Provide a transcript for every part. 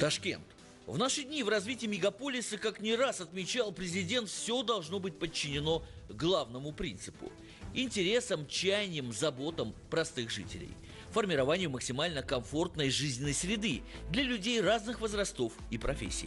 Ташкент. В наши дни в развитии мегаполиса, как не раз отмечал президент, все должно быть подчинено главному принципу – интересам, чаяниям, заботам простых жителей, формированию максимально комфортной жизненной среды для людей разных возрастов и профессий.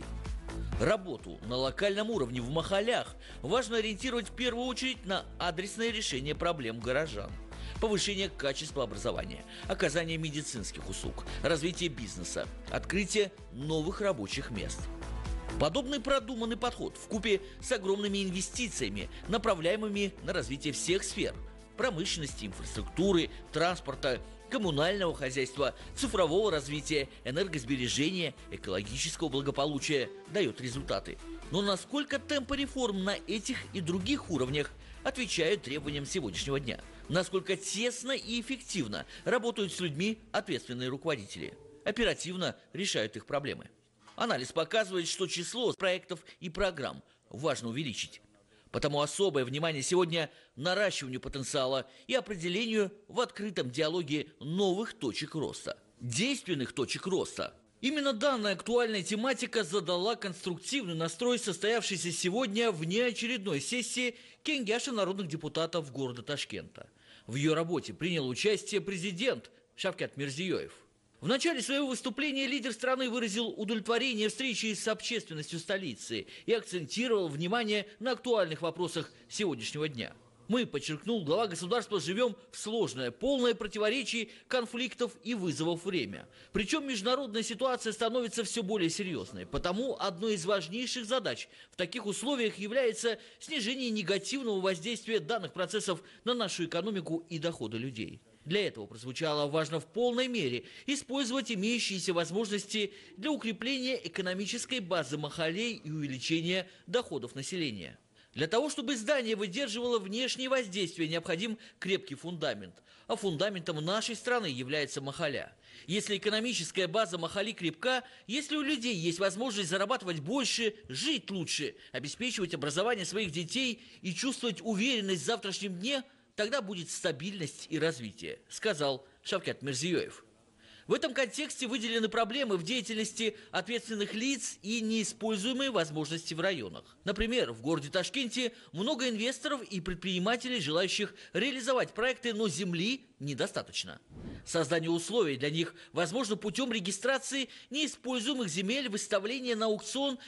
Работу на локальном уровне в махалях важно ориентировать в первую очередь на адресное решение проблем горожан. Повышение качества образования, оказание медицинских услуг, развитие бизнеса, открытие новых рабочих мест. Подобный продуманный подход вкупе с огромными инвестициями, направляемыми на развитие всех сфер – промышленности, инфраструктуры, транспорта, коммунального хозяйства, цифрового развития, энергосбережения, экологического благополучия – дает результаты. Но насколько темпы реформ на этих и других уровнях отвечают требованиям сегодняшнего дня? Насколько тесно и эффективно работают с людьми ответственные руководители? Оперативно решают их проблемы? Анализ показывает, что число проектов и программ важно увеличить. Потому особое внимание сегодня наращиванию потенциала и определению в открытом диалоге новых точек роста, действенных точек роста. Именно данная актуальная тематика задала конструктивный настрой состоявшейся сегодня внеочередной сессии Кенгяша народных депутатов города Ташкента. В ее работе принял участие президент Шавкат Мирзиёев. В начале своего выступления лидер страны выразил удовлетворение встречи с общественностью столицы и акцентировал внимание на актуальных вопросах сегодняшнего дня. Мы, подчеркнул глава государства, живем в сложное, полное противоречий, конфликтов и вызовов время. Причем международная ситуация становится все более серьезной. Потому одной из важнейших задач в таких условиях является снижение негативного воздействия данных процессов на нашу экономику и доходы людей. Для этого прозвучало: важно в полной мере использовать имеющиеся возможности для укрепления экономической базы махалей и увеличения доходов населения. Для того, чтобы здание выдерживало внешнее воздействие, необходим крепкий фундамент. А фундаментом нашей страны является махаля. Если экономическая база махали крепка, если у людей есть возможность зарабатывать больше, жить лучше, обеспечивать образование своих детей и чувствовать уверенность в завтрашнем дне, тогда будет стабильность и развитие, сказал Шавкат Мирзиёев. В этом контексте выделены проблемы в деятельности ответственных лиц и неиспользуемые возможности в районах. Например, в городе Ташкенте много инвесторов и предпринимателей, желающих реализовать проекты, но земли недостаточно. Создание условий для них возможно путем регистрации неиспользуемых земель, выставления на аукцион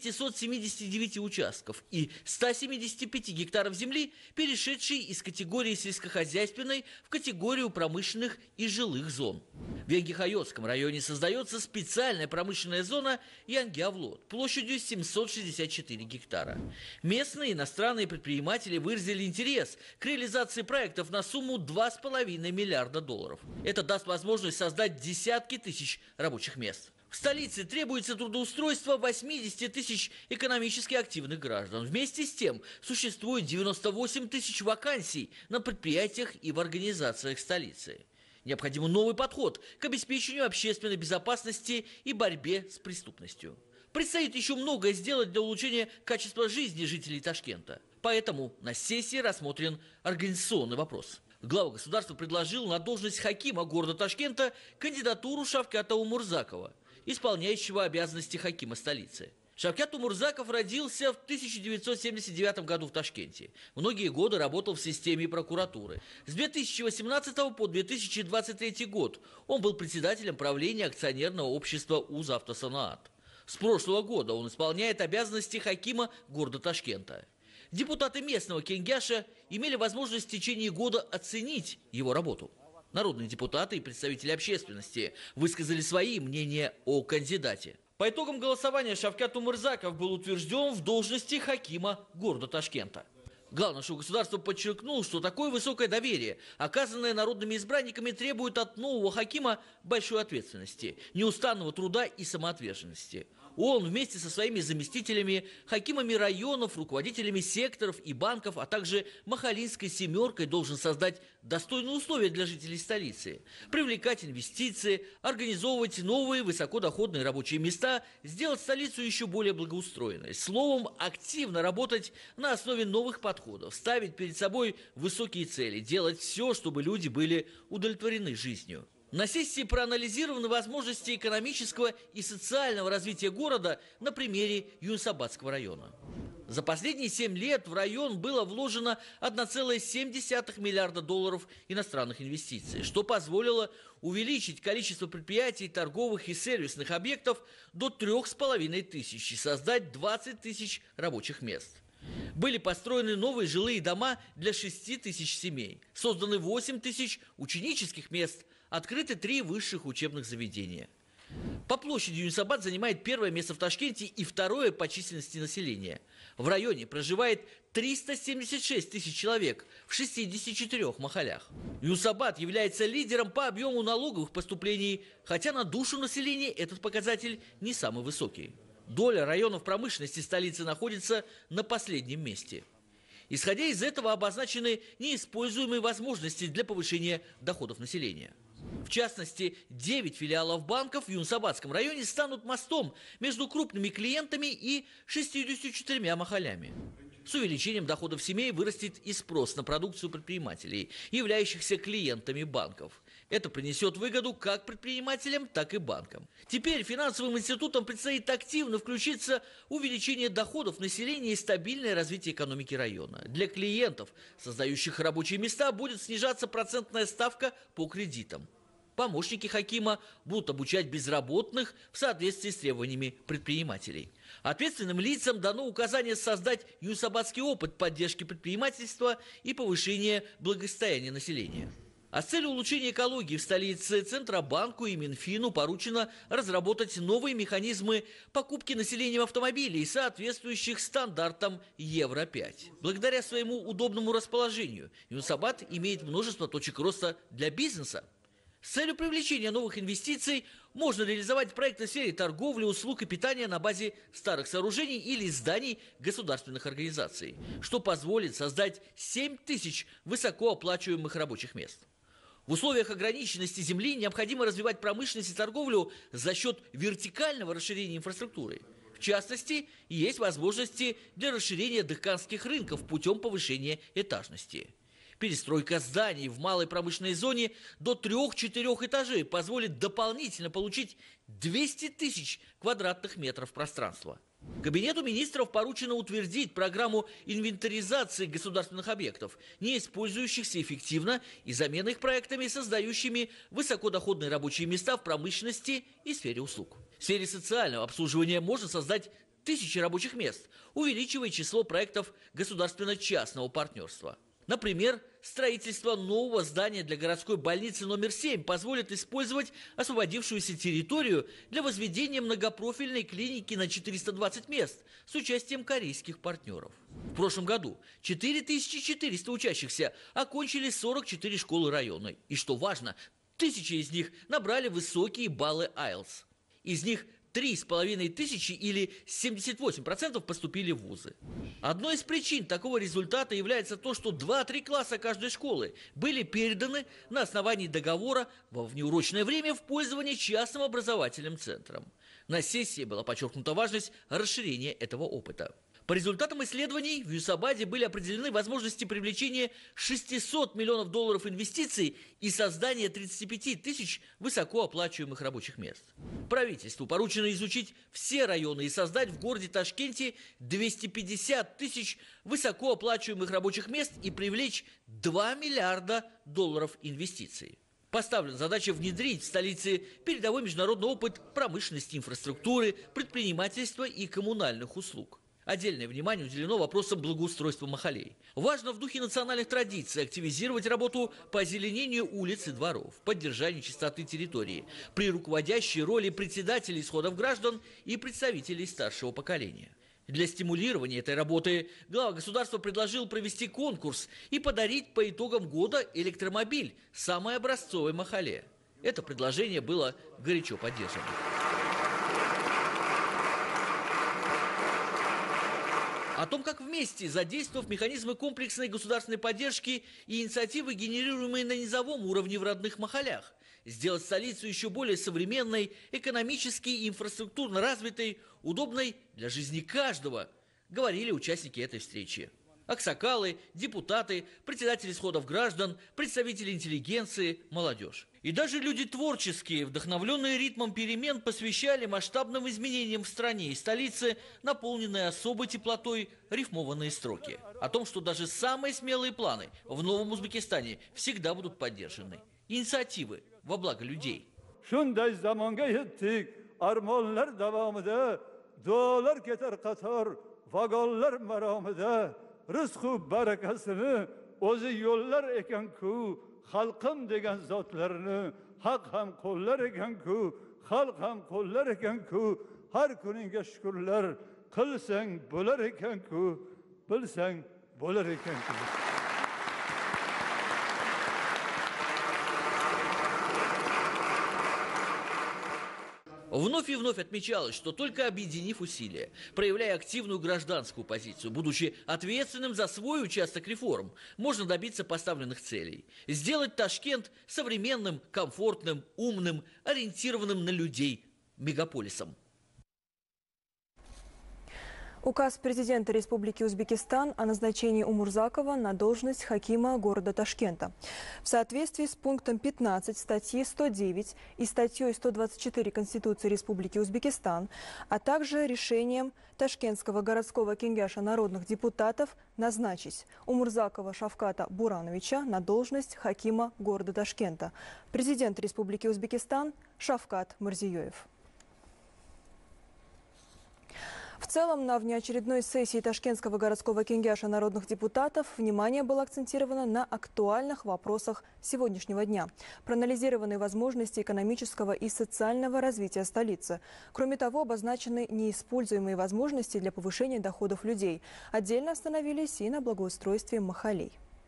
979 участков и 175 гектаров земли, перешедшей из категории сельскохозяйственной в категорию промышленных и жилых зон. В Янгихайотском районе создается специальная промышленная зона Янгиавлот площадью 764 гектара. Местные иностранные предприниматели выразили интерес к реализации проектов на сумму $2,5 миллиарда. Это даст возможность создать десятки тысяч рабочих мест. В столице требуется трудоустройство 80 тысяч экономически активных граждан. Вместе с тем существует 98 тысяч вакансий на предприятиях и в организациях столицы. Необходим новый подход к обеспечению общественной безопасности и борьбе с преступностью. Предстоит еще многое сделать для улучшения качества жизни жителей Ташкента. Поэтому на сессии рассмотрен организационный вопрос. Глава государства предложил на должность хакима города Ташкента кандидатуру Шавката Умурзакова, исполняющего обязанности хакима столицы. Шавкат Умурзаков родился в 1979 году в Ташкенте. Многие годы работал в системе прокуратуры. С 2018 по 2023 год он был председателем правления акционерного общества «Узавтосанаат». С прошлого года он исполняет обязанности хакима города Ташкента. Депутаты местного Кенгяша имели возможность в течение года оценить его работу. Народные депутаты и представители общественности высказали свои мнения о кандидате. По итогам голосования Шавкат Умурзаков был утвержден в должности хакима города Ташкента. Глава нашего государства подчеркнул, что такое высокое доверие, оказанное народными избранниками, требует от нового хакима большой ответственности, неустанного труда и самоотверженности. Он вместе со своими заместителями, хакимами районов, руководителями секторов и банков, а также Махалинской семеркой должен создать достойные условия для жителей столицы, привлекать инвестиции, организовывать новые высокодоходные рабочие места, сделать столицу еще более благоустроенной. Словом, активно работать на основе новых подходов, ставить перед собой высокие цели, делать все, чтобы люди были удовлетворены жизнью. На сессии проанализированы возможности экономического и социального развития города на примере Юнусабадского района. За последние 7 лет в район было вложено 1,7 миллиарда долларов иностранных инвестиций, что позволило увеличить количество предприятий, торговых и сервисных объектов до 3500 и создать 20 тысяч рабочих мест. Были построены новые жилые дома для 6 тысяч семей, созданы 8 тысяч ученических мест, открыты 3 высших учебных заведения. По площади Юнусабад занимает первое место в Ташкенте и второе по численности населения. В районе проживает 376 тысяч человек в 64 махалях. Юнусабад является лидером по объему налоговых поступлений, хотя на душу населения этот показатель не самый высокий. Доля районов промышленности столицы находится на последнем месте. Исходя из этого обозначены неиспользуемые возможности для повышения доходов населения. В частности, 9 филиалов банков в Юнусабадском районе станут мостом между крупными клиентами и 64 махалями. С увеличением доходов семей вырастет и спрос на продукцию предпринимателей, являющихся клиентами банков. Это принесет выгоду как предпринимателям, так и банкам. Теперь финансовым институтам предстоит активно включиться в увеличение доходов населения и стабильное развитие экономики района. Для клиентов, создающих рабочие места, будет снижаться процентная ставка по кредитам. Помощники хакима будут обучать безработных в соответствии с требованиями предпринимателей. Ответственным лицам дано указание создать юнусабадский опыт поддержки предпринимательства и повышения благосостояния населения. А с целью улучшения экологии в столице Центробанку и Минфину поручено разработать новые механизмы покупки населением автомобилей, соответствующих стандартам Евро-5. Благодаря своему удобному расположению Юнусабад имеет множество точек роста для бизнеса. С целью привлечения новых инвестиций можно реализовать проекты в сфере торговли, услуг и питания на базе старых сооружений или зданий государственных организаций, что позволит создать 7 тысяч высокооплачиваемых рабочих мест. В условиях ограниченности земли необходимо развивать промышленность и торговлю за счет вертикального расширения инфраструктуры. В частности, есть возможности для расширения дыхканских рынков путем повышения этажности. Перестройка зданий в малой промышленной зоне до 3-4 этажей позволит дополнительно получить 200 тысяч квадратных метров пространства. Кабинету министров поручено утвердить программу инвентаризации государственных объектов, не использующихся эффективно, и замены их проектами, создающими высокодоходные рабочие места в промышленности и сфере услуг. В сфере социального обслуживания можно создать тысячи рабочих мест, увеличивая число проектов государственно-частного партнерства. Например, строительство нового здания для городской больницы номер 7 позволит использовать освободившуюся территорию для возведения многопрофильной клиники на 420 мест с участием корейских партнеров. В прошлом году 4400 учащихся окончили 44 школы района. И что важно, 1000 из них набрали высокие баллы IELTS. Из них 3500 или 78% поступили в вузы. Одной из причин такого результата является то, что 2-3 класса каждой школы были переданы на основании договора во внеурочное время в пользование частным образовательным центрам. На сессии была подчеркнута важность расширения этого опыта. По результатам исследований в Юнусабаде были определены возможности привлечения 600 миллионов долларов инвестиций и создания 35 тысяч высокооплачиваемых рабочих мест. Правительству поручено изучить все районы и создать в городе Ташкенте 250 тысяч высокооплачиваемых рабочих мест и привлечь 2 миллиарда долларов инвестиций. Поставлена задача внедрить в столице передовой международный опыт промышленности, инфраструктуры, предпринимательства и коммунальных услуг. Отдельное внимание уделено вопросам благоустройства махалей. Важно в духе национальных традиций активизировать работу по озеленению улиц и дворов, поддержанию чистоты территории, при руководящей роли председателей исходов граждан и представителей старшего поколения. Для стимулирования этой работы глава государства предложил провести конкурс и подарить по итогам года электромобиль самой образцовой махале. Это предложение было горячо поддержано. О том, как вместе, задействовав механизмы комплексной государственной поддержки и инициативы, генерируемые на низовом уровне в родных махалях, сделать столицу еще более современной, экономически и инфраструктурно развитой, удобной для жизни каждого, говорили участники этой встречи. Аксакалы, депутаты, председатели сходов граждан, представители интеллигенции, молодежь. И даже люди творческие, вдохновленные ритмом перемен, посвящали масштабным изменениям в стране и столице, наполненные особой теплотой, рифмованные строки. О том, что даже самые смелые планы в новом Узбекистане всегда будут поддержаны. Инициативы во благо людей. Xalqim degan zotlarni haq ham qo'llar ekan-ku, xalq ham qo'llar ekan-ku, har kuningga shukrlar qilsang bo'lar ekan-ku, bilsang bo'lar ekan-ku. Вновь и вновь отмечалось, что только объединив усилия, проявляя активную гражданскую позицию, будучи ответственным за свой участок реформ, можно добиться поставленных целей. Сделать Ташкент современным, комфортным, умным, ориентированным на людей мегаполисом. Указ президента Республики Узбекистан о назначении Умурзакова на должность хакима города Ташкента. В соответствии с пунктом 15 статьи 109 и статьей 124 Конституции Республики Узбекистан, а также решением Ташкентского городского кенгяша народных депутатов назначить Умурзакова Шавката Бурановича на должность хакима города Ташкента. Президент Республики Узбекистан Шавкат Мирзиёев. В целом, на внеочередной сессии Ташкентского городского кенгяша народных депутатов внимание было акцентировано на актуальных вопросах сегодняшнего дня. Проанализированы возможности экономического и социального развития столицы. Кроме того, обозначены неиспользуемые возможности для повышения доходов людей. Отдельно остановились и на благоустройстве махалей.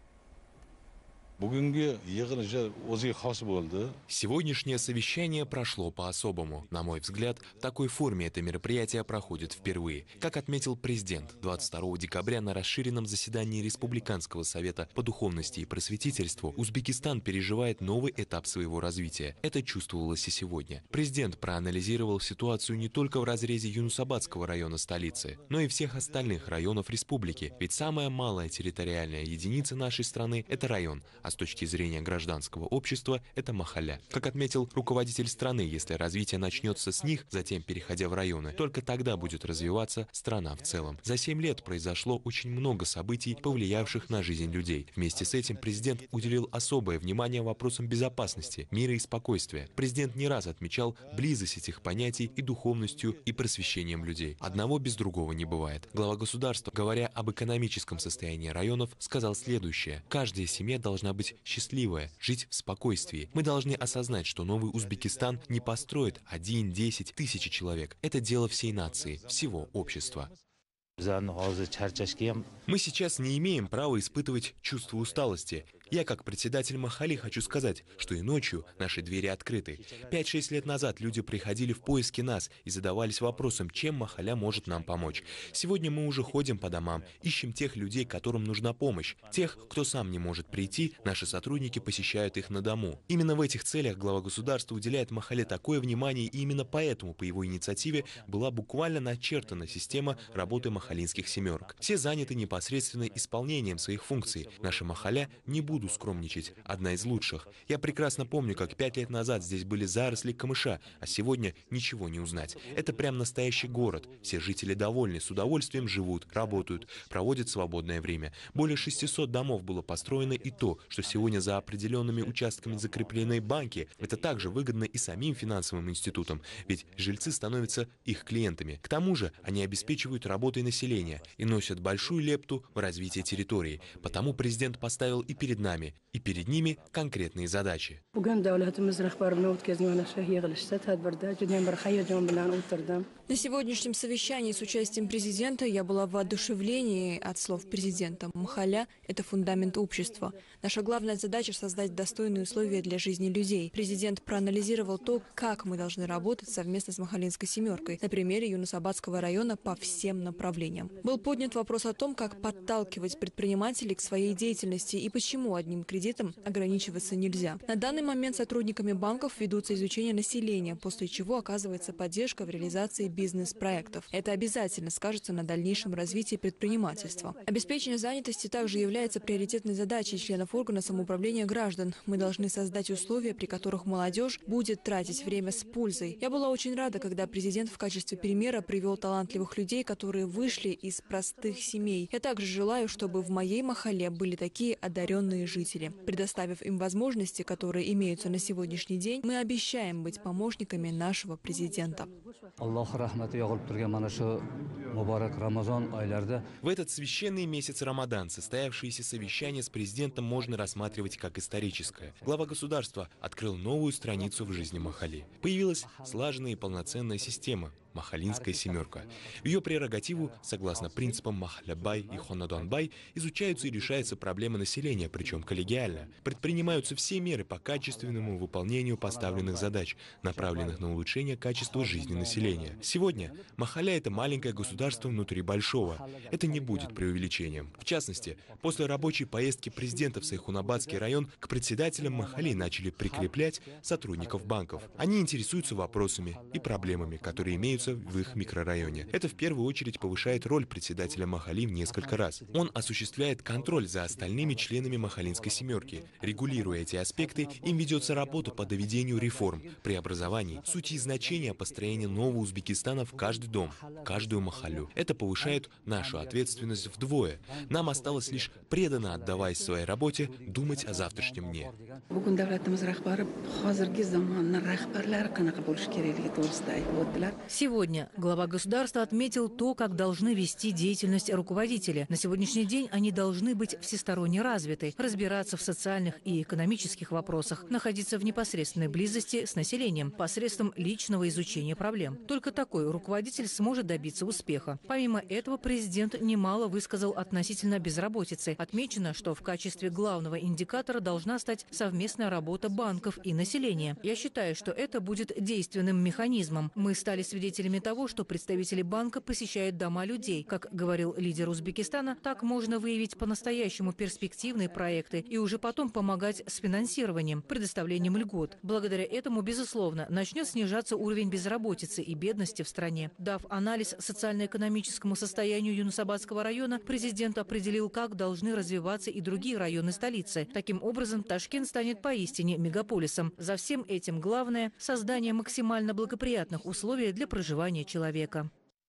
Сегодняшнее совещание прошло по-особому. На мой взгляд, в такой форме это мероприятие проходит впервые. Как отметил президент, 22 декабря на расширенном заседании Республиканского совета по духовности и просветительству Узбекистан переживает новый этап своего развития. Это чувствовалось и сегодня. Президент проанализировал ситуацию не только в разрезе Юнусабадского района столицы, но и всех остальных районов республики. Ведь самая малая территориальная единица нашей страны – это район, а с точки зрения гражданского общества – это махалля. Как отметил руководитель страны, если развитие начнется с них, затем переходя в районы, только тогда будет развиваться страна в целом. За 7 лет произошло очень много событий, повлиявших на жизнь людей. Вместе с этим президент уделил особое внимание вопросам безопасности, мира и спокойствия. Президент не раз отмечал близость этих понятий и духовностью, и просвещением людей. Одного без другого не бывает. Глава государства, говоря об экономическом состоянии районов, сказал следующее. Каждая семья должна быть счастливая, жить в спокойствии. Мы должны осознать, что новый Узбекистан не построит 1-10 тысяч человек. Это дело всей нации, всего общества. Мы сейчас не имеем права испытывать чувство усталости. Я, как председатель махалли, хочу сказать, что и ночью наши двери открыты. 5-6 лет назад люди приходили в поиски нас и задавались вопросом, чем махалля может нам помочь. Сегодня мы уже ходим по домам, ищем тех людей, которым нужна помощь. Тех, кто сам не может прийти, наши сотрудники посещают их на дому. Именно в этих целях глава государства уделяет махалле такое внимание, и именно поэтому по его инициативе была буквально начертана система работы махаллинских семерок. Все заняты непосредственно исполнением своих функций. Наша махалля, не буду скромничать, одна из лучших. Я прекрасно помню, как 5 лет назад здесь были заросли камыша, а сегодня ничего не узнать. Это прям настоящий город. Все жители довольны, с удовольствием живут, работают, проводят свободное время. Более 600 домов было построено, и то, что сегодня за определенными участками закреплены банки, это также выгодно и самим финансовым институтам, ведь жильцы становятся их клиентами. К тому же они обеспечивают работой населения и носят большую лепту в развитие территории. Потому президент поставил и перед нами, и перед ними конкретные задачи. На сегодняшнем совещании с участием президента я была в воодушевлении от слов президента. Махалля – это фундамент общества. Наша главная задача – создать достойные условия для жизни людей. Президент проанализировал то, как мы должны работать совместно с махаллинской семеркой на примере Юнусабадского района по всем направлениям. Был поднят вопрос о том, как подталкивать предпринимателей к своей деятельности и почему одним кредитом ограничиваться нельзя. На данный момент сотрудниками банков ведутся изучения населения, после чего оказывается поддержка в реализации бизнес-проектов. Это обязательно скажется на дальнейшем развитии предпринимательства. Обеспечение занятости также является приоритетной задачей членов органа самоуправления граждан. Мы должны создать условия, при которых молодежь будет тратить время с пользой. Я была очень рада, когда президент в качестве примера привел талантливых людей, которые вышли из простых семей. Я также желаю, чтобы в моей махалле были такие одаренные жители. Предоставив им возможности, которые имеются на сегодняшний день, мы обещаем быть помощниками нашего президента. В этот священный месяц Рамадан состоявшееся совещание с президентом можно рассматривать как историческое. Глава государства открыл новую страницу в жизни махалли. Появилась слаженная и полноценная система – Махалинская семерка. В ее прерогативу, согласно принципам Махалябай и Хонадонбай, изучаются и решаются проблемы населения, причем коллегиально. Предпринимаются все меры по качественному выполнению поставленных задач, направленных на улучшение качества жизни населения. Сегодня Махалля – это маленькое государство внутри большого. Это не будет преувеличением. В частности, после рабочей поездки президента в Сайхунабадский район к председателям Махалли начали прикреплять сотрудников банков. Они интересуются вопросами и проблемами, которые имеются в их микрорайоне. Это в первую очередь повышает роль председателя Махалли в несколько раз. Он осуществляет контроль за остальными членами Махалинской семерки. Регулируя эти аспекты, им ведется работа по доведению реформ, преобразований, сути и значения построения нового Узбекистана в каждый дом, в каждую махаллю. Это повышает нашу ответственность вдвое. Нам осталось лишь преданно отдаваясь своей работе, думать о завтрашнем дне. Сегодня глава государства отметил то, как должны вести деятельность руководители. На сегодняшний день они должны быть всесторонне развиты, разбираться в социальных и экономических вопросах, находиться в непосредственной близости с населением посредством личного изучения проблем. Только такой руководитель сможет добиться успеха. Помимо этого, президент немало высказал относительно безработицы. Отмечено, что в качестве главного индикатора должна стать совместная работа банков и населения. Я считаю, что это будет действенным механизмом. Мы стали свидетелями того, что представители банка посещают дома людей. Как говорил лидер Узбекистана, так можно выявить по-настоящему перспективные проекты и уже потом помогать с финансированием, предоставлением льгот. Благодаря этому, безусловно, начнет снижаться уровень безработицы и бедности в стране. Дав анализ социально-экономическому состоянию Юнусабадского района, президент определил, как должны развиваться и другие районы столицы. Таким образом, Ташкент станет поистине мегаполисом. За всем этим главное – создание максимально благоприятных условий для проживания человека.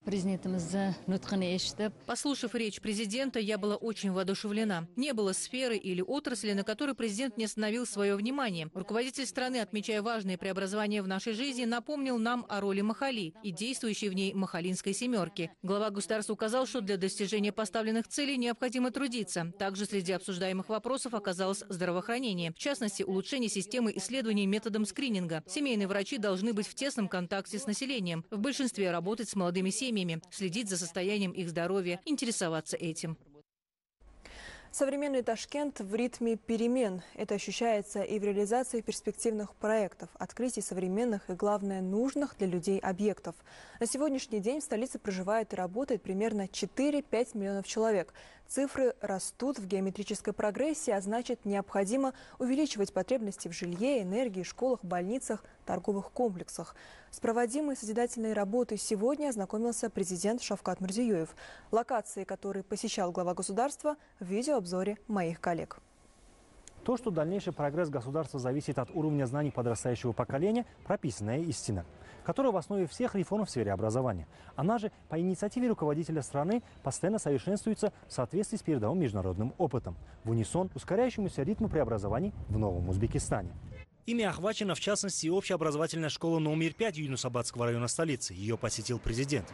Послушав речь президента, я была очень воодушевлена. Не было сферы или отрасли, на которой президент не остановил свое внимание. Руководитель страны, отмечая важные преобразования в нашей жизни, напомнил нам о роли Махалли и действующей в ней Махалинской семерки. Глава государства указал, что для достижения поставленных целей необходимо трудиться. Также среди обсуждаемых вопросов оказалось здравоохранение. В частности, улучшение системы исследований методом скрининга. Семейные врачи должны быть в тесном контакте с населением. В большинстве работать с молодыми семьями, следить за состоянием их здоровья, интересоваться этим. Современный Ташкент в ритме перемен. Это ощущается и в реализации перспективных проектов, открытии современных и, главное, нужных для людей объектов. На сегодняшний день в столице проживает и работает примерно 4-5 миллионов человек. Цифры растут в геометрической прогрессии, а значит, необходимо увеличивать потребности в жилье, энергии, школах, больницах, торговых комплексах. С проводимой созидательной работой сегодня ознакомился президент Шавкат Мирзиёев. Локации, которые посещал глава государства, в видеообзоре моих коллег. То, что дальнейший прогресс государства зависит от уровня знаний подрастающего поколения, прописанная истина, которая в основе всех реформ в сфере образования. Она же по инициативе руководителя страны постоянно совершенствуется в соответствии с передовым международным опытом, в унисон ускоряющемуся ритму преобразований в новом Узбекистане. Ими охвачена, в частности, и общеобразовательная школа номер 5 Юнусабадского района столицы. Ее посетил президент.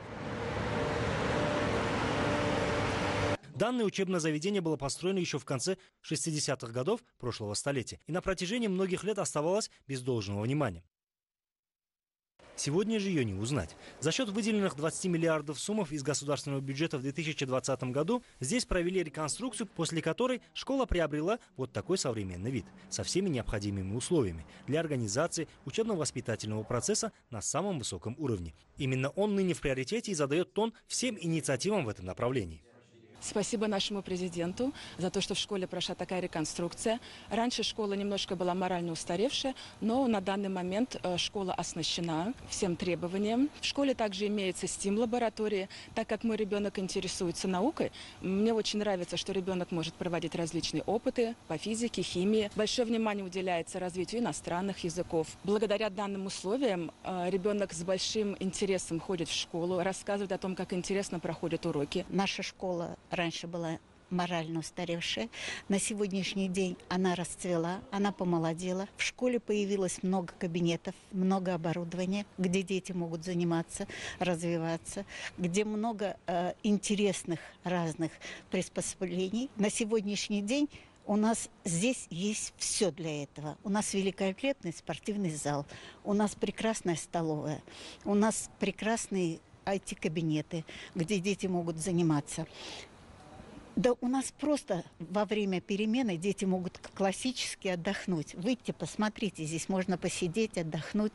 Данное учебное заведение было построено еще в конце 60-х годов прошлого столетия и на протяжении многих лет оставалось без должного внимания. Сегодня же ее не узнать. За счет выделенных 20 миллиардов суммов из государственного бюджета в 2020 году здесь провели реконструкцию, после которой школа приобрела вот такой современный вид, со всеми необходимыми условиями для организации учебно-воспитательного процесса на самом высоком уровне. Именно он ныне в приоритете и задает тон всем инициативам в этом направлении. Спасибо нашему президенту за то, что в школе прошла такая реконструкция. Раньше школа немножко была морально устаревшая, но на данный момент школа оснащена всем требованиям. В школе также имеется STEAM-лаборатория. Так как мой ребенок интересуется наукой, мне очень нравится, что ребенок может проводить различные опыты по физике, химии. Большое внимание уделяется развитию иностранных языков. Благодаря данным условиям ребенок с большим интересом ходит в школу, рассказывает о том, как интересно проходят уроки. Наша школа раньше была морально устаревшая. На сегодняшний день она расцвела, она помолодела. В школе появилось много кабинетов, много оборудования, где дети могут заниматься, развиваться, где много интересных разных приспособлений. На сегодняшний день у нас здесь есть все для этого. У нас великолепный спортивный зал, у нас прекрасная столовая, у нас прекрасные IT-кабинеты, где дети могут заниматься. Да у нас просто во время перемены дети могут классически отдохнуть. Выйти, посмотрите, здесь можно посидеть, отдохнуть.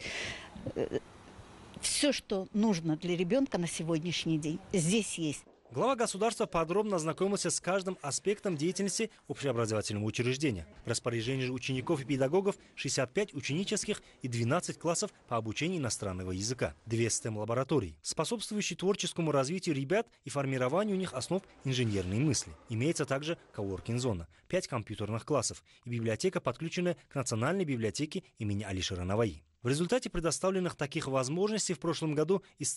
Все, что нужно для ребенка на сегодняшний день, здесь есть. Глава государства подробно ознакомился с каждым аспектом деятельности общеобразовательного учреждения. В распоряжении же учеников и педагогов 65 ученических и 12 классов по обучению иностранного языка, 2 STEM-лаборатории, способствующие творческому развитию ребят и формированию у них основ инженерной мысли. Имеется также коворкинг-зона, 5 компьютерных классов и библиотека, подключенная к Национальной библиотеке имени Алишера Наваи. В результате предоставленных таких возможностей в прошлом году из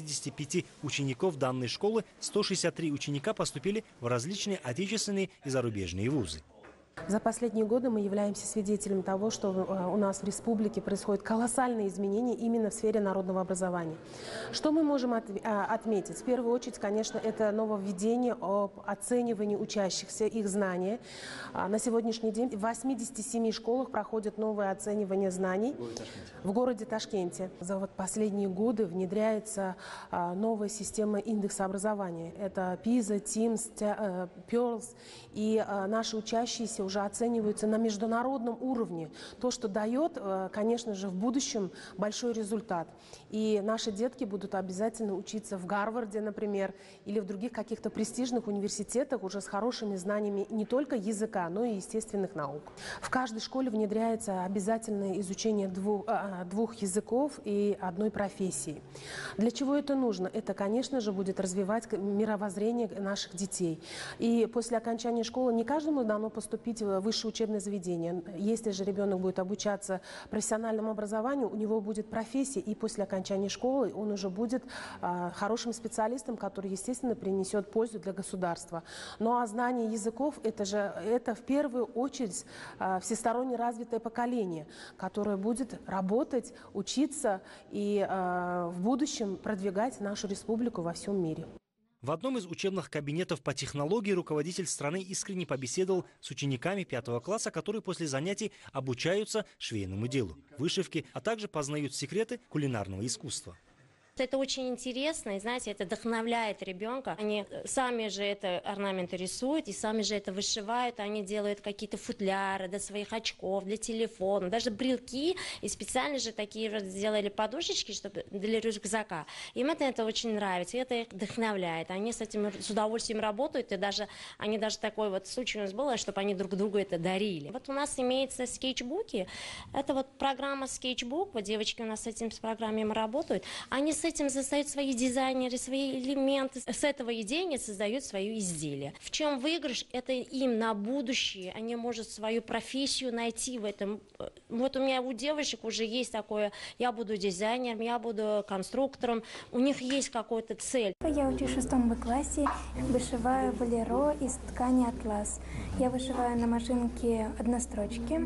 165 учеников данной школы 163 ученика поступили в различные отечественные и зарубежные вузы. За последние годы мы являемся свидетелем того, что у нас в республике происходят колоссальные изменения именно в сфере народного образования. Что мы можем отметить? В первую очередь, конечно, это нововведение об оценивании учащихся, их знания. На сегодняшний день в 87 школах проходит новое оценивание знаний в городе Ташкенте. За последние годы внедряется новая система индекса образования. Это PISA, TIMSS, PIRLS. И наши учащиеся уже оцениваются на международном уровне. То, что дает, конечно же, в будущем большой результат. И наши детки будут обязательно учиться в Гарварде, например, или в других каких-то престижных университетах уже с хорошими знаниями не только языка, но и естественных наук. В каждой школе внедряется обязательное изучение двух языков и одной профессии. Для чего это нужно? Это, конечно же, будет развивать мировоззрение наших детей. И после окончания школы не каждому дано поступить в высшее учебное заведение. Если же ребенок будет обучаться профессиональному образованию, у него будет профессия, и после окончания школы он уже будет хорошим специалистом, который, естественно, принесет пользу для государства. Ну а знание языков – это в первую очередь всесторонне развитое поколение, которое будет работать, учиться и в будущем продвигать нашу республику во всем мире. В одном из учебных кабинетов по технологии руководитель страны искренне побеседовал с учениками 5 класса, которые после занятий обучаются швейному делу, вышивке, а также познают секреты кулинарного искусства. Это очень интересно, и, знаете, это вдохновляет ребенка. Они сами же это орнаменты рисуют, и сами же это вышивают. Они делают какие-то футляры для своих очков, для телефона, даже брелки. И специально же такие сделали подушечки, чтобы для рюкзака. Им это очень нравится, и это их вдохновляет. Они с этим с удовольствием работают, и они даже такой вот случай у нас был, чтобы они друг другу это дарили. Вот у нас имеются скетчбуки. Это вот программа Sketchbook. Вот девочки у нас с этим программой работают. Они с этим создают свои дизайнеры, свои элементы. С этого идеи создают свое изделие. В чем выигрыш? Это им на будущее. Они могут свою профессию найти в этом. Вот у меня у девочек уже есть такое, я буду дизайнером, я буду конструктором. У них есть какая-то цель. Я учусь в 6 классе, вышиваю болеро из ткани атлас. Я вышиваю на машинке однострочки.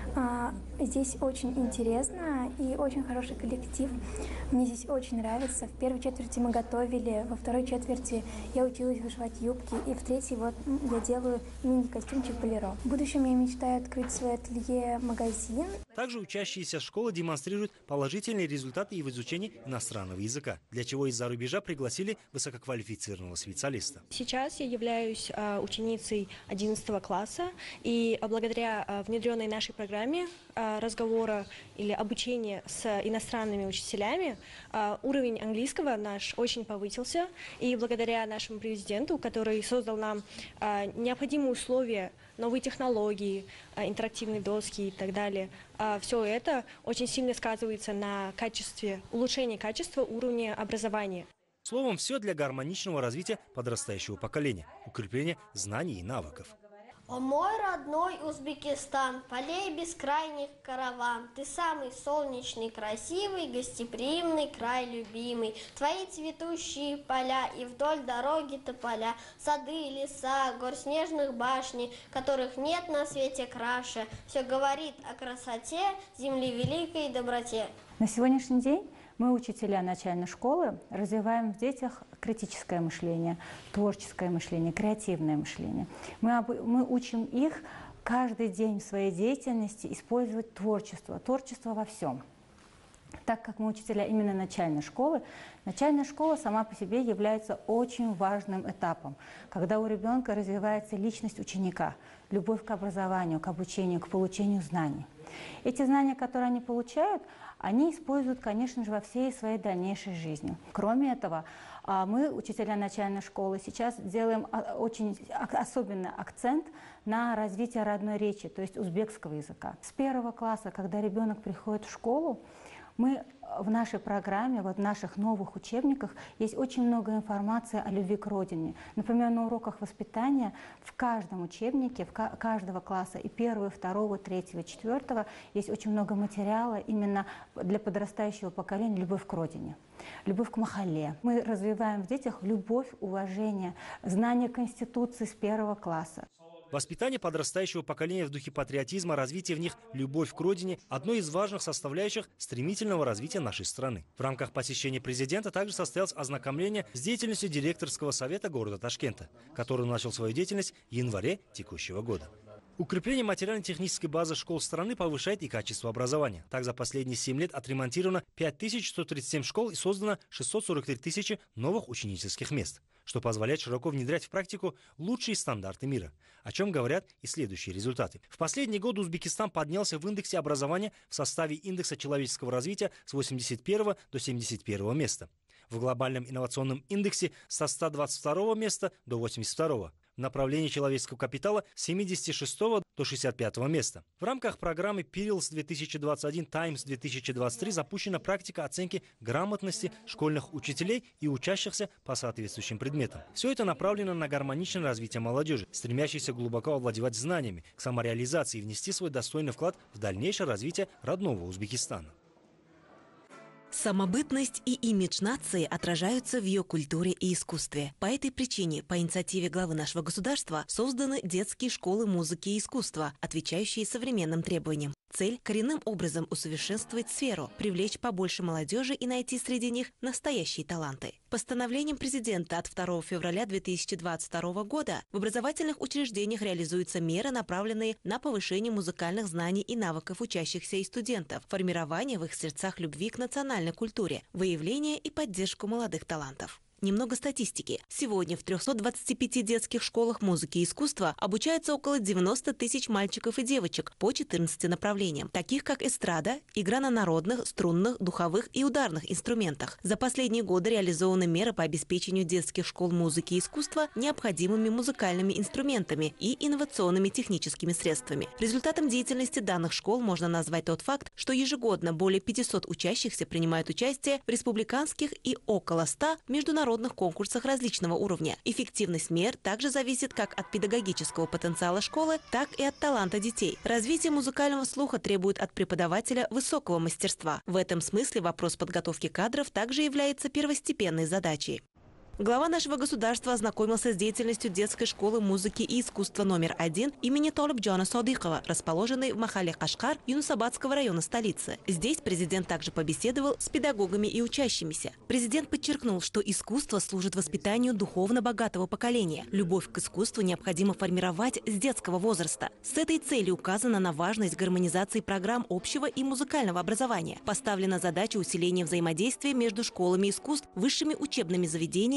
Здесь очень интересно и очень хороший коллектив. Мне здесь очень нравится. В первой четверти мы готовили, во второй четверти я училась вышивать юбки, и в третьей вот я делаю мини-костюмчик болеро. В будущем я мечтаю открыть свой ателье-магазин. Также учащиеся школы демонстрируют положительные результаты и в изучении иностранного языка, для чего из-за рубежа пригласили высококвалифицированного специалиста. Сейчас я являюсь ученицей 11 класса, и благодаря внедренной нашей программе разговора или обучения с иностранными учителями уровень уровень английского наш очень повысился, и благодаря нашему президенту, который создал нам необходимые условия, новые технологии, интерактивные доски и так далее, все это очень сильно сказывается на улучшении качества уровня образования. Словом, все для гармоничного развития подрастающего поколения, укрепления знаний и навыков. О мой родной Узбекистан, полей бескрайних караван, ты самый солнечный, красивый, гостеприимный край любимый. Твои цветущие поля и вдоль дороги тополя, сады, леса, гор снежных башни, которых нет на свете краше. Все говорит о красоте земли великой и доброте. На сегодняшний день мы, учителя начальной школы, развиваем в детях критическое мышление, творческое мышление, креативное мышление. Мы учим их каждый день в своей деятельности использовать творчество во всем. Так как мы учителя именно начальная школа сама по себе является очень важным этапом, когда у ребенка развивается личность ученика, любовь к образованию, к обучению, к получению знаний. Эти знания, которые они получают, они используют, конечно же, во всей своей дальнейшей жизни. Кроме этого, мы, учителя начальной школы, сейчас делаем очень особенный акцент на развитие родной речи, то есть узбекского языка. С 1 класса, когда ребенок приходит в школу, мы в нашей программе, в наших новых учебниках есть очень много информации о любви к родине. Например, на уроках воспитания в каждом учебнике, каждого класса, и 1, 2, 3, 4, есть очень много материала именно для подрастающего поколения «Любовь к родине», любовь к махалле. Мы развиваем в детях любовь, уважение, знание Конституции с 1 класса. Воспитание подрастающего поколения в духе патриотизма, развитие в них любовь к родине – одной из важных составляющих стремительного развития нашей страны. В рамках посещения президента также состоялось ознакомление с деятельностью директорского совета города Ташкента, который начал свою деятельность в январе текущего года. Укрепление материально-технической базы школ страны повышает и качество образования. Так, за последние 7 лет отремонтировано 5137 школ и создано 643 тысячи новых ученических мест, что позволяет широко внедрять в практику лучшие стандарты мира, о чем говорят и следующие результаты. В последние годы Узбекистан поднялся в индексе образования в составе индекса человеческого развития с 81 до 71 места. В глобальном инновационном индексе со 122 места до 82. В направлении человеческого капитала с 76 до 65 места. В рамках программы Pearls 2021 Times 2023 запущена практика оценки грамотности школьных учителей и учащихся по соответствующим предметам. Все это направлено на гармоничное развитие молодежи, стремящейся глубоко овладевать знаниями, к самореализации и внести свой достойный вклад в дальнейшее развитие родного Узбекистана. Самобытность и имидж нации отражаются в ее культуре и искусстве. По этой причине, по инициативе главы нашего государства, созданы детские школы музыки и искусства, отвечающие современным требованиям. Цель – коренным образом усовершенствовать сферу, привлечь побольше молодежи и найти среди них настоящие таланты. Постановлением президента от 2 февраля 2022 года в образовательных учреждениях реализуются меры, направленные на повышение музыкальных знаний и навыков учащихся и студентов, формирование в их сердцах любви к национальной культуре, выявление и поддержку молодых талантов. Немного статистики. Сегодня в 325 детских школах музыки и искусства обучается около 90 тысяч мальчиков и девочек по 14 направлениям, таких как эстрада, игра на народных, струнных, духовых и ударных инструментах. За последние годы реализованы меры по обеспечению детских школ музыки и искусства необходимыми музыкальными инструментами и инновационными техническими средствами. Результатом деятельности данных школ можно назвать тот факт, что ежегодно более 500 учащихся принимают участие в республиканских и около 100 международных конкурсах различного уровня. Эффективность мер также зависит как от педагогического потенциала школы, так и от таланта детей. Развитие музыкального слуха требует от преподавателя высокого мастерства. В этом смысле вопрос подготовки кадров также является первостепенной задачей. Глава нашего государства ознакомился с деятельностью детской школы музыки и искусства номер 1 имени Толибджона Содикова, расположенной в Махалле Кашкар Юнусабадского района столицы. Здесь президент также побеседовал с педагогами и учащимися. Президент подчеркнул, что искусство служит воспитанию духовно богатого поколения. Любовь к искусству необходимо формировать с детского возраста. С этой целью указано на важность гармонизации программ общего и музыкального образования. Поставлена задача усиления взаимодействия между школами искусств, высшими учебными заведениями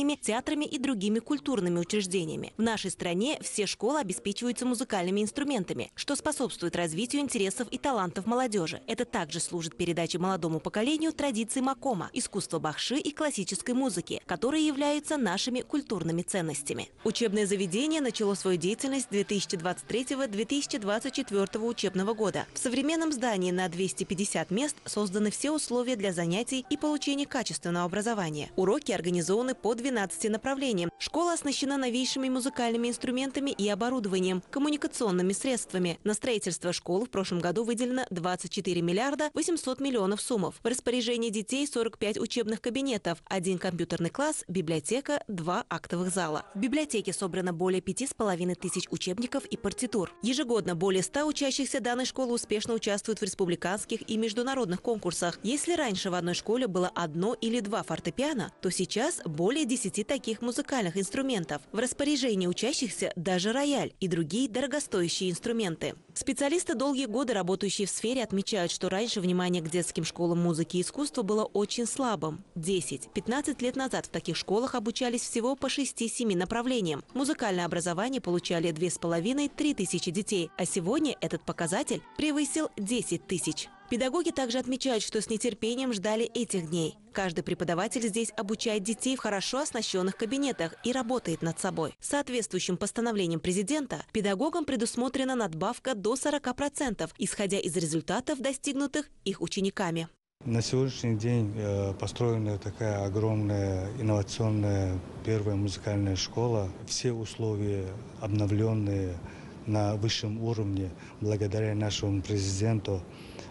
музеями, театрами и другими культурными учреждениями. В нашей стране все школы обеспечиваются музыкальными инструментами, что способствует развитию интересов и талантов молодежи. Это также служит передаче молодому поколению традиций макома, искусства бахши и классической музыки, которые являются нашими культурными ценностями. Учебное заведение начало свою деятельность с 2023-2024 учебного года. В современном здании на 250 мест созданы все условия для занятий и получения качественного образования. Уроки организованы по 12 направлениям. Школа оснащена новейшими музыкальными инструментами и оборудованием, коммуникационными средствами. На строительство школы в прошлом году выделено 24 миллиарда 800 миллионов сумов. В распоряжении детей 45 учебных кабинетов, 1 компьютерный класс, библиотека, 2 актовых зала. В библиотеке собрано более 5500 учебников и партитур. Ежегодно более 100 учащихся данной школы успешно участвуют в республиканских и международных конкурсах. Если раньше в одной школе было 1 или 2 фортепиано, то сейчас более 10 таких музыкальных инструментов. В распоряжении учащихся даже рояль и другие дорогостоящие инструменты. Специалисты, долгие годы работающие в сфере, отмечают, что раньше внимание к детским школам музыки и искусства было очень слабым. 10-15 лет назад в таких школах обучались всего по 6-7 направлениям. Музыкальное образование получали 2500-3 тысячи детей, а сегодня этот показатель превысил 10 тысяч. Педагоги также отмечают, что с нетерпением ждали этих дней. Каждый преподаватель здесь обучает детей в хорошо оснащенных кабинетах и работает над собой. Соответствующим постановлением президента педагогам предусмотрена надбавка до 40%, исходя из результатов, достигнутых их учениками. На сегодняшний день построена такая огромная инновационная первая музыкальная школа. Все условия обновленные на высшем уровне благодаря нашему президенту.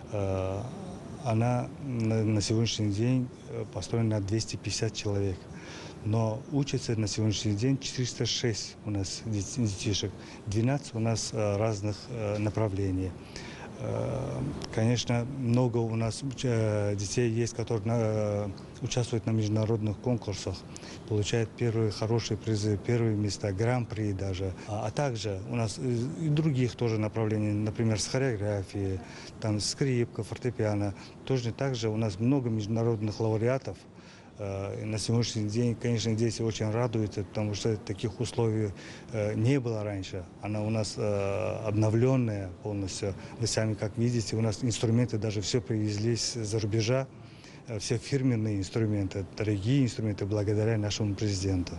Она на сегодняшний день построена на 250 человек. Но учатся на сегодняшний день 406 у нас детишек, 12 у нас разных направлений. Конечно, много у нас детей есть, которые участвуют на международных конкурсах, получают первые хорошие призы, первые места, гран-при даже. А также у нас и других тоже направлений, например, с хореографией, там скрипка, фортепиано. Точно так же у нас много международных лауреатов. И на сегодняшний день, конечно, дети очень радуются, потому что таких условий не было раньше. Она у нас обновленная полностью. Вы сами как видите, у нас инструменты даже все привезлись за рубежа. Все фирменные инструменты, дорогие инструменты, благодаря нашему президенту.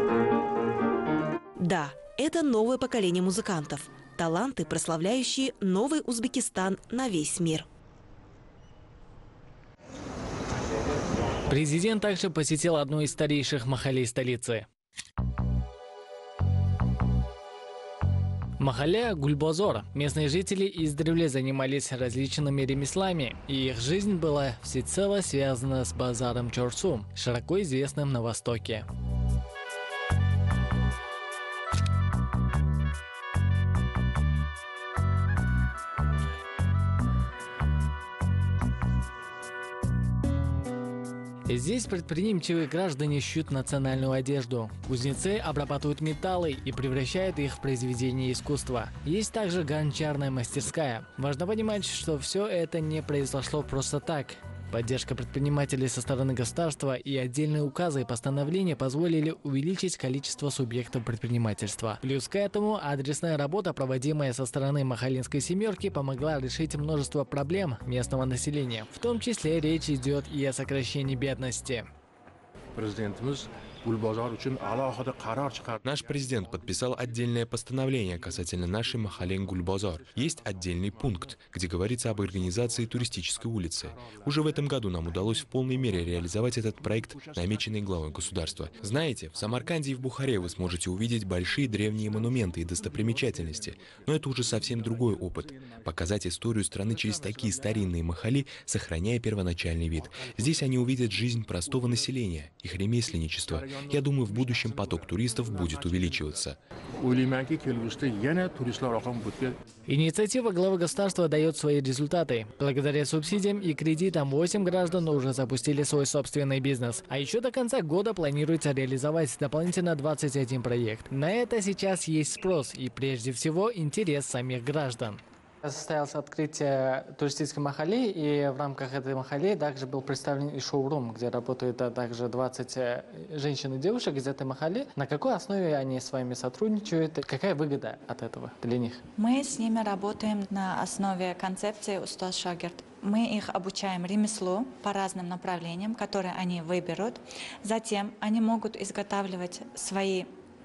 Да, это новое поколение музыкантов. Таланты, прославляющие новый Узбекистан на весь мир. Президент также посетил одну из старейших махалей столицы. Махалля Гульбозор. Местные жители издревле занимались различными ремеслами, и их жизнь была всецело связана с базаром Чорсу, широко известным на Востоке. Здесь предприимчивые граждане шьют национальную одежду. Кузнецы обрабатывают металлы и превращают их в произведения искусства. Есть также гончарная мастерская. Важно понимать, что все это не произошло просто так. Поддержка предпринимателей со стороны государства и отдельные указы и постановления позволили увеличить количество субъектов предпринимательства. Плюс к этому адресная работа, проводимая со стороны Махалинской семерки, помогла решить множество проблем местного населения. В том числе речь идет и о сокращении бедности. Наш президент подписал отдельное постановление касательно нашей Махален Гульбозор. Есть отдельный пункт, где говорится об организации туристической улицы. Уже в этом году нам удалось в полной мере реализовать этот проект, намеченный главой государства. Знаете, в Самарканде и в Бухаре вы сможете увидеть большие древние монументы и достопримечательности. Но это уже совсем другой опыт. Показать историю страны через такие старинные махали, сохраняя первоначальный вид. Здесь они увидят жизнь простого населения, их ремесленничество. Я думаю, в будущем поток туристов будет увеличиваться. Инициатива главы государства дает свои результаты. Благодаря субсидиям и кредитам 8 граждан уже запустили свой собственный бизнес. А еще до конца года планируется реализовать дополнительно 21 проект. На это сейчас есть спрос и прежде всего интерес самих граждан. Состоялось открытие туристической махалли, и в рамках этой махалли также был представлен и шоурум, где работают также 20 женщин и девушек из этой махалли. На какой основе они с вами сотрудничают? Какая выгода от этого для них? Мы с ними работаем на основе концепции «Устаз Шагирд». Мы их обучаем ремеслу по разным направлениям, которые они выберут. Затем они могут изготавливать свои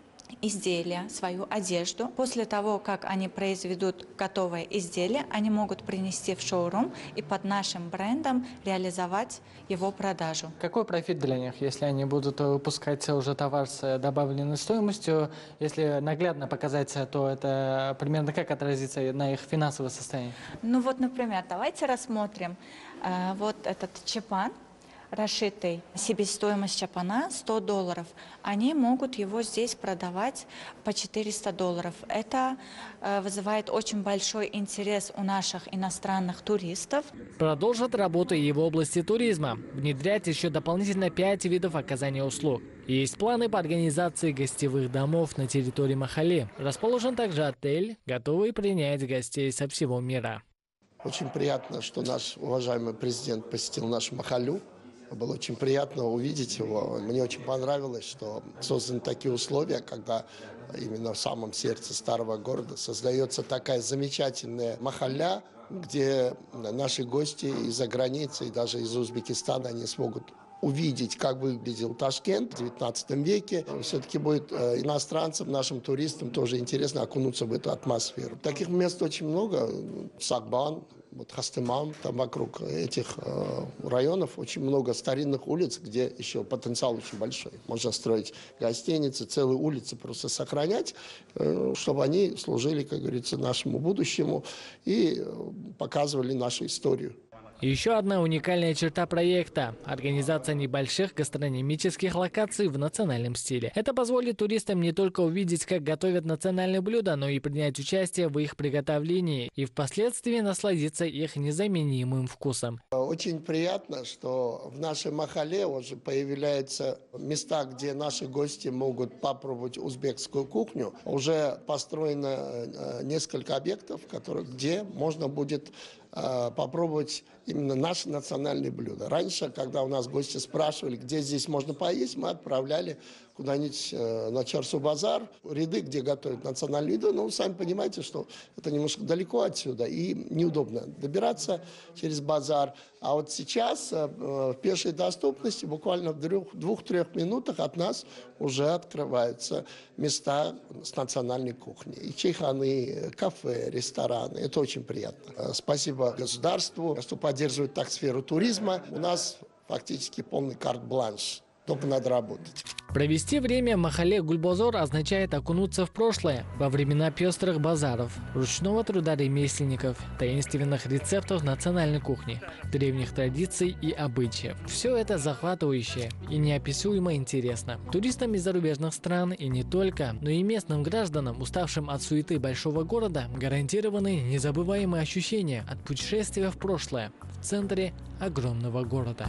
изделия, свою одежду. После того, как они произведут готовое изделие, они могут принести в шоурум и под нашим брендом реализовать его продажу. Какой профит для них, если они будут выпускать уже товар с добавленной стоимостью? Если наглядно показать, то это примерно как отразится на их финансовое состояние? Ну вот, например, давайте рассмотрим вот этот чапан, расшитый. Себестоимость чапана $100. Они могут его здесь продавать по $400. Это вызывает очень большой интерес у наших иностранных туристов. Продолжат работу и в области туризма. Внедрять еще дополнительно 5 видов оказания услуг. Есть планы по организации гостевых домов на территории махалли. Расположен также отель, готовый принять гостей со всего мира. Очень приятно, что наш уважаемый президент посетил нашу махаллю. Было очень приятно увидеть его. Мне очень понравилось, что созданы такие условия, когда именно в самом сердце старого города создается такая замечательная махалля, где наши гости из-за границы и даже из Узбекистана они смогут увидеть, как выглядел Ташкент в 19 веке. Все-таки будет иностранцам, нашим туристам тоже интересно окунуться в эту атмосферу. Таких мест очень много. Сагбан, вот Хастеман, там вокруг этих районов очень много старинных улиц, где еще потенциал очень большой. Можно строить гостиницы, целые улицы просто сохранять, чтобы они служили, как говорится, нашему будущему и показывали нашу историю. Еще одна уникальная черта проекта – организация небольших гастрономических локаций в национальном стиле. Это позволит туристам не только увидеть, как готовят национальные блюда, но и принять участие в их приготовлении и впоследствии насладиться их незаменимым вкусом. Очень приятно, что в нашей махалле уже появляются места, где наши гости могут попробовать узбекскую кухню. Уже построено несколько объектов, где можно будет попробовать именно наши национальные блюда. Раньше, когда у нас гости спрашивали, где здесь можно поесть, мы отправляли куда-нибудь на Чарсу-базар, ряды, где готовят национальные еду. Но вы сами понимаете, что это немножко далеко отсюда и неудобно добираться через базар. А вот сейчас в пешей доступности буквально в 2-3 минутах от нас уже открываются места с национальной кухней. И чайханы, кафе, рестораны. Это очень приятно. Спасибо государству, что поддерживает так сферу туризма. У нас фактически полный карт-бланш. Только надо работать. Провести время в махалле Гульбозор означает окунуться в прошлое, во времена пестрых базаров, ручного труда ремесленников, таинственных рецептов национальной кухни, древних традиций и обычаев. Все это захватывающе и неописуемо интересно. Туристам из зарубежных стран и не только, но и местным гражданам, уставшим от суеты большого города, гарантированы незабываемые ощущения от путешествия в прошлое в центре огромного города.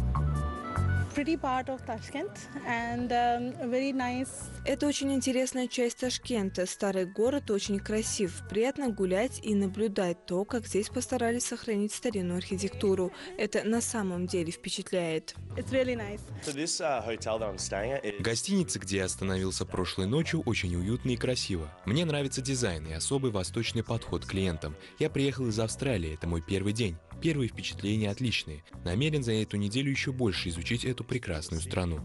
Это очень интересная часть Ташкента. Старый город очень красив. Приятно гулять и наблюдать то, как здесь постарались сохранить старинную архитектуру. Это на самом деле впечатляет. Гостиница, где я остановился прошлой ночью, очень уютно и красиво. Мне нравится дизайн и особый восточный подход к клиентам. Я приехал из Австралии, это мой первый день. Первые впечатления отличные. Намерен за эту неделю еще больше изучить эту прекрасную страну.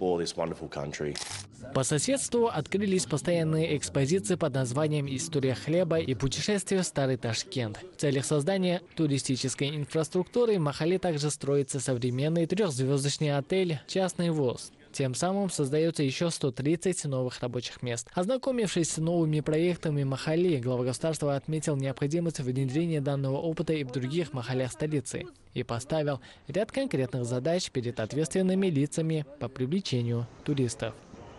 По соседству открылись постоянные экспозиции под названием «История хлеба» и «Путешествие в Старый Ташкент». В целях создания туристической инфраструктуры в махалле также строится современный 3-звездочный отель «Частный ВОЗ». Тем самым создается еще 130 новых рабочих мест. Ознакомившись с новыми проектами махалли, глава государства отметил необходимость внедрения данного опыта и в других махаллях столицы и поставил ряд конкретных задач перед ответственными лицами по привлечению туристов.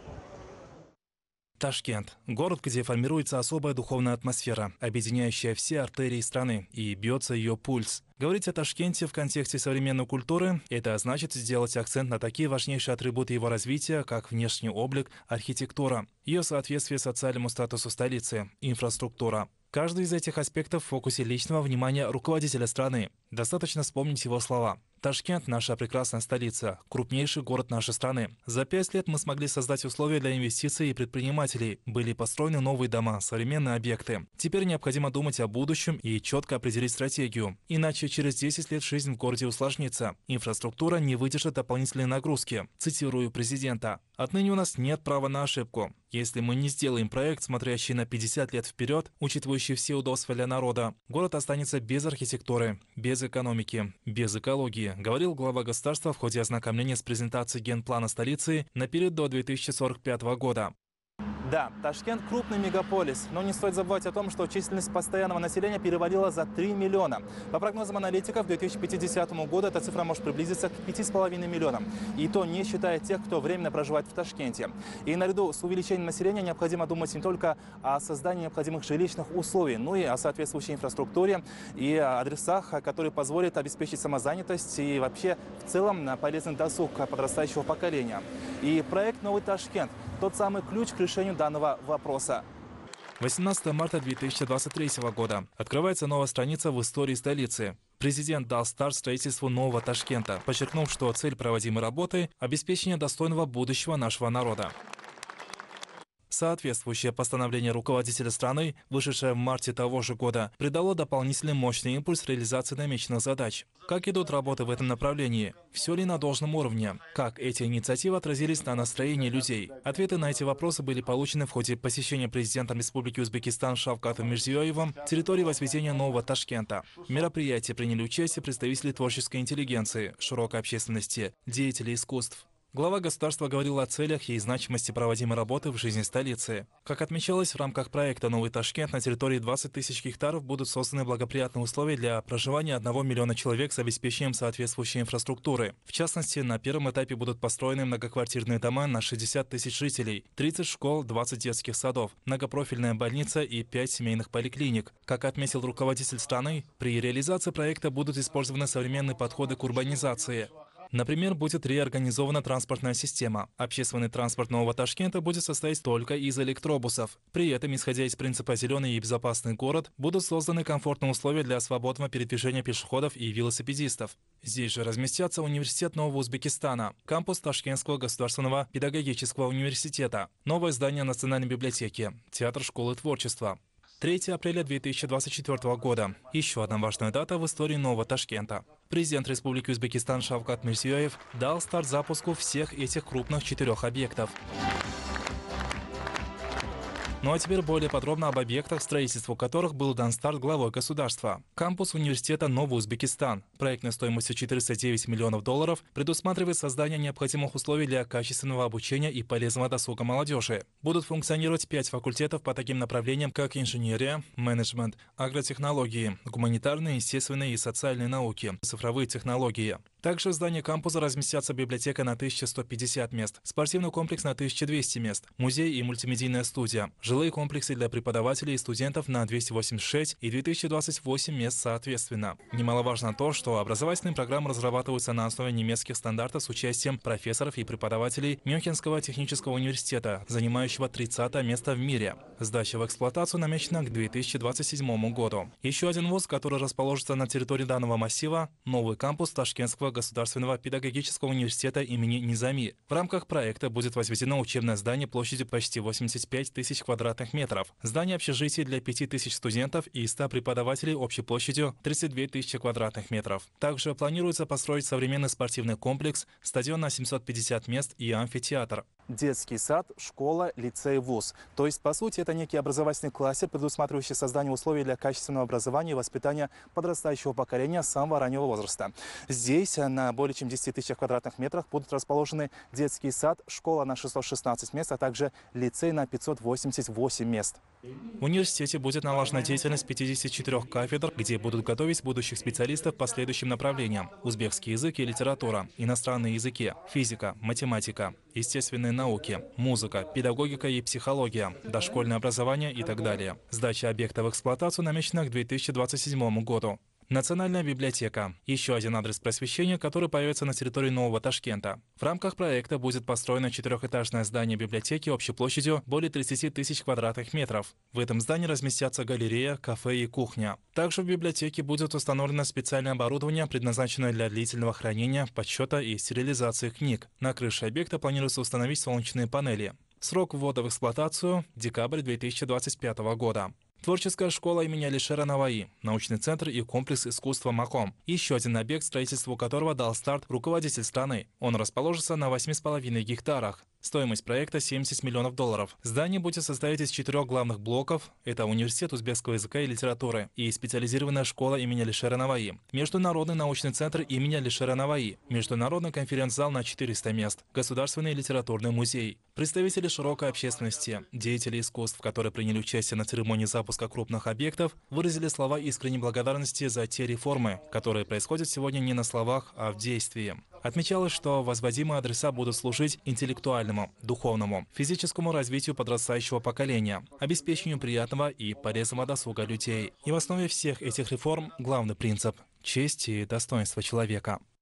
Ташкент – город, где формируется особая духовная атмосфера, объединяющая все артерии страны, и бьется ее пульс. Говорить о Ташкенте в контексте современной культуры – это значит сделать акцент на такие важнейшие атрибуты его развития, как внешний облик, архитектура, ее соответствие социальному статусу столицы, инфраструктура. Каждый из этих аспектов в фокусе личного внимания руководителя страны. Достаточно вспомнить его слова. Ташкент – наша прекрасная столица, крупнейший город нашей страны. За 5 лет мы смогли создать условия для инвестиций и предпринимателей. Были построены новые дома, современные объекты. Теперь необходимо думать о будущем и четко определить стратегию. Иначе через 10 лет жизнь в городе усложнится. Инфраструктура не выдержит дополнительные нагрузки. Цитирую президента. «Отныне у нас нет права на ошибку. Если мы не сделаем проект, смотрящий на 50 лет вперед, учитывающий все удобства для народа, город останется без архитектуры, без экономики, без экологии», говорил глава государства в ходе ознакомления с презентацией генплана столицы на период до 2045 года. Да, Ташкент – крупный мегаполис, но не стоит забывать о том, что численность постоянного населения перевалила за 3 миллиона. По прогнозам аналитиков, к 2050 году эта цифра может приблизиться к 5,5 миллионам. И то не считая тех, кто временно проживает в Ташкенте. И наряду с увеличением населения необходимо думать не только о создании необходимых жилищных условий, но и о соответствующей инфраструктуре и адресах, которые позволят обеспечить самозанятость и вообще в целом полезный досуг подрастающего поколения. И проект «Новый Ташкент» – тот самый ключ к решению данного вопроса. 18 марта 2023 года. Открывается новая страница в истории столицы. Президент дал старт строительству нового Ташкента, подчеркнув, что цель проводимой работы – обеспечение достойного будущего нашего народа. Соответствующее постановление руководителя страны, вышедшее в марте того же года, придало дополнительный мощный импульс реализации намеченных задач. Как идут работы в этом направлении? Все ли на должном уровне? Как эти инициативы отразились на настроении людей? Ответы на эти вопросы были получены в ходе посещения президентом Республики Узбекистан Шавкатом Мирзиёевым территории возведения нового Ташкента. В мероприятии приняли участие представители творческой интеллигенции, широкой общественности, деятели искусств. Глава государства говорил о целях и значимости проводимой работы в жизни столицы. Как отмечалось, в рамках проекта «Новый Ташкент» на территории 20 тысяч гектаров будут созданы благоприятные условия для проживания 1 миллиона человек с обеспечением соответствующей инфраструктуры. В частности, на первом этапе будут построены многоквартирные дома на 60 тысяч жителей, 30 школ, 20 детских садов, многопрофильная больница и 5 семейных поликлиник. Как отметил руководитель страны, при реализации проекта будут использованы современные подходы к урбанизации. Например, будет реорганизована транспортная система. Общественный транспорт Нового Ташкента будет состоять только из электробусов. При этом, исходя из принципа «зеленый и безопасный город», будут созданы комфортные условия для свободного передвижения пешеходов и велосипедистов. Здесь же разместятся университет Нового Узбекистана, кампус Ташкентского государственного педагогического университета, новое здание Национальной библиотеки, театр школы творчества. 3 апреля 2024 года. Еще одна важная дата в истории Нового Ташкента. Президент Республики Узбекистан Шавкат Мирзиёев дал старт запуску всех этих крупных 4 объектов. Ну а теперь более подробно об объектах, строительству которых был дан старт главой государства. Кампус университета Новый Узбекистан, проектной стоимостью $409 миллионов, предусматривает создание необходимых условий для качественного обучения и полезного досуга молодежи. Будут функционировать 5 факультетов по таким направлениям, как инженерия, менеджмент, агротехнологии, гуманитарные, естественные и социальные науки, цифровые технологии. Также в здании кампуса разместятся библиотека на 1150 мест, спортивный комплекс на 1200 мест, музей и мультимедийная студия, жилые комплексы для преподавателей и студентов на 286 и 2028 мест соответственно. Немаловажно то, что образовательные программы разрабатываются на основе немецких стандартов с участием профессоров и преподавателей Мюнхенского технического университета, занимающего 30-е место в мире. Сдача в эксплуатацию намечена к 2027 году. Еще один вуз, который расположится на территории данного массива – новый кампус Ташкентского государственного педагогического университета имени Низами. В рамках проекта будет возведено учебное здание площадью почти 85 тысяч квадратных метров, здание общежития для 5000 студентов и 100 преподавателей общей площадью 32 тысячи квадратных метров. Также планируется построить современный спортивный комплекс, стадион на 750 мест и амфитеатр. Детский сад, школа, лицей, вуз. То есть, по сути, это некий образовательный кластер, предусматривающий создание условий для качественного образования и воспитания подрастающего поколения с самого раннего возраста. Здесь на более чем 10 тысячах квадратных метрах будут расположены детский сад, школа на 616 мест, а также лицей на 588 мест. В университете будет налажена деятельность 54 кафедр, где будут готовить будущих специалистов по следующим направлениям: узбекский язык и литература, иностранные языки, физика, математика, естественные науки, музыка, педагогика и психология, дошкольное образование и так далее. Сдача объекта в эксплуатацию намечена к 2027 году. Национальная библиотека – еще один адрес просвещения, который появится на территории Нового Ташкента. В рамках проекта будет построено 4-этажное здание библиотеки общей площадью более 30 тысяч квадратных метров. В этом здании разместятся галерея, кафе и кухня. Также в библиотеке будет установлено специальное оборудование, предназначенное для длительного хранения, подсчета и стерилизации книг. На крыше объекта планируется установить солнечные панели. Срок ввода в эксплуатацию – декабрь 2025 года. Творческая школа имени Алишера Наваи, научный центр и комплекс искусства МАКОМ. Еще один объект, строительству которого дал старт руководитель страны. Он расположится на 8,5 гектарах. Стоимость проекта $70 миллионов. Здание будет состоять из 4 главных блоков. Это университет узбекского языка и литературы и специализированная школа имени Алишера Наваи, Международный научный центр имени Алишера Наваи, Международный конференц-зал на 400 мест, Государственный литературный музей. Представители широкой общественности, деятели искусств, которые приняли участие на церемонии запуска крупных объектов, выразили слова искренней благодарности за те реформы, которые происходят сегодня не на словах, а в действии. Отмечалось, что возводимые адреса будут служить интеллектуальному, духовному, физическому развитию подрастающего поколения, обеспечению приятного и полезного досуга людей. И в основе всех этих реформ главный принцип – честь и достоинство человека.